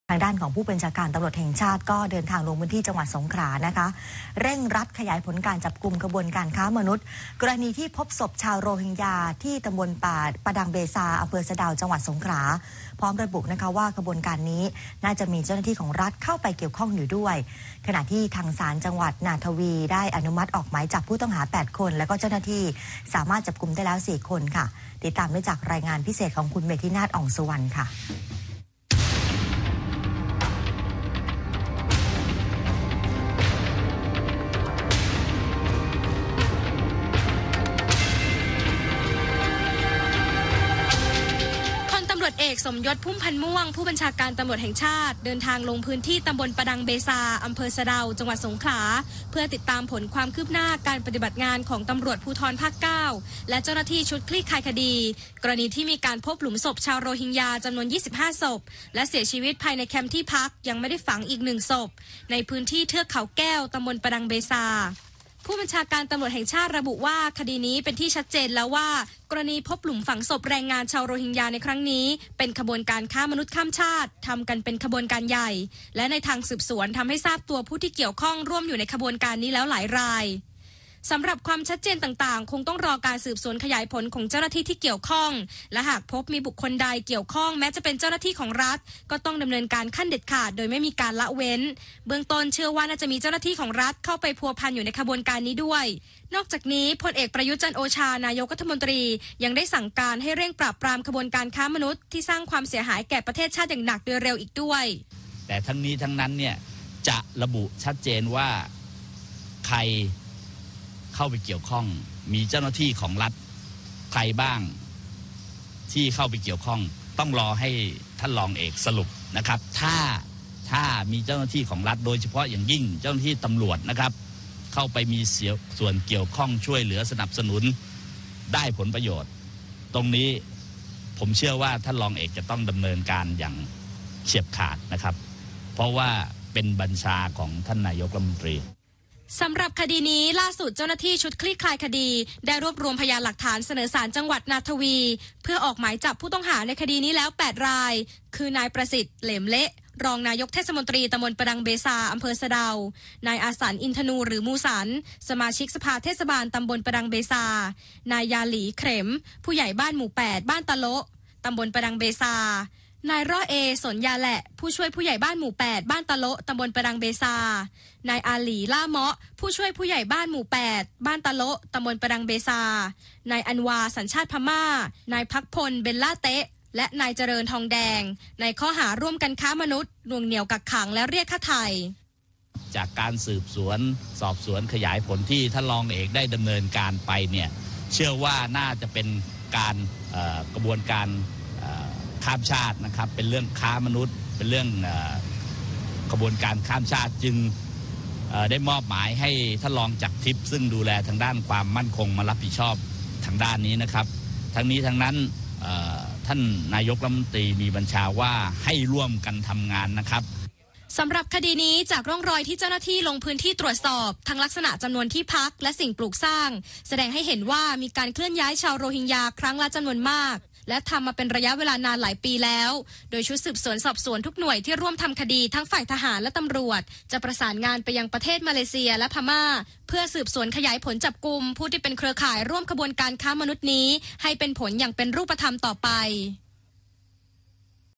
ทางด้านของผู้บัญชาการตำรวจแห่งชาติก็เดินทางลงพื้นที่จังหวัดสงขลานะคะเร่งรัดขยายผลการจับกลุ่มขบวนการค้ามนุษย์กรณีที่พบศพชาวโรฮิงญาที่ตำบลปะดังเบซาอำเภอสะดาวจังหวัดสงขลาพร้อมระบุนะคะว่าขบวนการนี้น่าจะมีเจ้าหน้าที่ของรัฐเข้าไปเกี่ยวข้องอยู่ด้วยขณะที่ทางศาลจังหวัดนาทวีได้อนุมัติออกหมายจับผู้ต้องหา8คนและก็เจ้าหน้าที่สามารถจับกุมได้แล้ว4คนค่ะติดตามได้จากรายงานพิเศษของคุณเมธินาถ อ่องสุวรรณค่ะเอกสมยศพุ่มพันธ์ม่วงผู้บัญชาการตำรวจแห่งชาติเดินทางลงพื้นที่ตำบลปะดังเบซาอำเภอสะเดาจังหวัดสงขลาเพื่อติดตามผลความคืบหน้าการปฏิบัติงานของตำรวจภูธรภาค 9และเจ้าหน้าที่ชุดคลี่คลายคดีกรณีที่มีการพบหลุมศพชาวโรฮิงญาจำนวน25ศพและเสียชีวิตภายในแคมป์ที่พักยังไม่ได้ฝังอีก1ศพในพื้นที่เทือกเขาแก้วตำบลปะดังเบซาผู้บัญชาการตำรวจแห่งชาติระบุว่าคดีนี้เป็นที่ชัดเจนแล้วว่ากรณีพบหลุมฝังศพแรงงานชาวโรฮิงญาในครั้งนี้เป็นขบวนการค้ามนุษย์ข้ามชาติทำกันเป็นขบวนการใหญ่และในทางสืบสวนทำให้ทราบตัวผู้ที่เกี่ยวข้องร่วมอยู่ในขบวนการนี้แล้วหลายรายสำหรับความชัดเจนต่างๆคงต้องรอการสืบสวนขยายผลของเจ้าหน้าที่ที่เกี่ยวข้องและหากพบมีบุคคลใดเกี่ยวข้องแม้จะเป็นเจ้าหน้าที่ของรัฐก็ต้องดำเนินการขั้นเด็ดขาดโดยไม่มีการละเว้นเบื้องต้นเชื่อว่าน่าจะมีเจ้าหน้าที่ของรัฐเข้าไปพัวพันอยู่ในขบวนการนี้ด้วยนอกจากนี้พลเอกประยุทธ์จันทร์โอชานายกรัฐมนตรียังได้สั่งการให้เร่งปราบปรามขบวนการค้ามนุษย์ที่สร้างความเสียหายแก่ประเทศชาติอย่างหนักโดยเร็วอีกด้วยแต่ทั้งนี้ทั้งนั้นเนี่ยจะระบุชัดเจนว่าใครเข้าไปเกี่ยวข้องมีเจ้าหน้าที่ของรัฐใครบ้างที่เข้าไปเกี่ยวข้องต้องรอให้ท่านรองเอกสรุปนะครับถ้ามีเจ้าหน้าที่ของรัฐโดยเฉพาะอย่างยิ่งเจ้าหน้าที่ตำรวจนะครับเข้าไปมีส่วนเกี่ยวข้องช่วยเหลือสนับสนุนได้ผลประโยชน์ตรงนี้ผมเชื่อว่าท่านรองเอกจะต้องดำเนินการอย่างเฉียบขาดนะครับเพราะว่าเป็นบัญชาของท่านนายกรัฐมนตรีสำหรับคดีนี้ล่าสุดเจ้าหน้าที่ชุดคลี่คลายคดีได้รวบรวมพยานหลักฐานเสนอศาลจังหวัดนาทวีเพื่อออกหมายจับผู้ต้องหาในคดีนี้แล้ว8รายคือนายประสิทธิ์เหลมเละรองนายกเทศมนตรีตำบลปะดังเบซาอำเภอสะเดานายอาสันอินทนูหรือมูสันสมาชิกสภาเทศบาลตำบลปะดังเบซานายยาหลีเขมผู้ใหญ่บ้านหมู่8บ้านตะโละตำบลปะดังเบซานายร่อเอสนยาแหละผู้ช่วยผู้ใหญ่บ้านหมู่8บ้านตะโละตำบลปะดังเบซานายอาหลีล่าเมาะผู้ช่วยผู้ใหญ่บ้านหมู่8บ้านตะโละตำบลปะดังเบซานายอันวาสัญชาติพม่านายพักพลเบลล่าเตะและนายเจริญทองแดงในข้อหาร่วมกันค้ามนุษย์หน่วงเหนี่ยวกักขังและเรียกค่าไถ่จากการสืบสวนสอบสวนขยายผลที่ท่านรองเอกได้ดำเนินการไปเนี่ยเชื่อว่าน่าจะเป็นการกระบวนการข้ามชาตินะครับเป็นเรื่องค้ามนุษย์เป็นเรื่องกระบวนการข้ามชาติจึงได้มอบหมายให้ท่านรองจักรทิพย์ซึ่งดูแลทางด้านความมั่นคงมารับผิดชอบทางด้านนี้นะครับทั้งนี้ทั้งนั้นท่านนายกรัฐมนตรีมีบัญชาว่าให้ร่วมกันทำงานนะครับสำหรับคดีนี้จากร่องรอยที่เจ้าหน้าที่ลงพื้นที่ตรวจสอบทั้งลักษณะจำนวนที่พักและสิ่งปลูกสร้างแสดงให้เห็นว่ามีการเคลื่อนย้ายชาวโรฮิงญาครั้งละจำนวนมากและทำมาเป็นระยะเวลานานหลายปีแล้วโดยชุดสืบสวนสอบสวนทุกหน่วยที่ร่วมทำคดีทั้งฝ่ายทหารและตำรวจจะประสานงานไปยังประเทศมาเลเซียและพม่าเพื่อสืบสวนขยายผลจับกุมผู้ที่เป็นเครือข่ายร่วมขบวนการค้ามนุษย์นี้ให้เป็นผลอย่างเป็นรูปธรรมต่อไป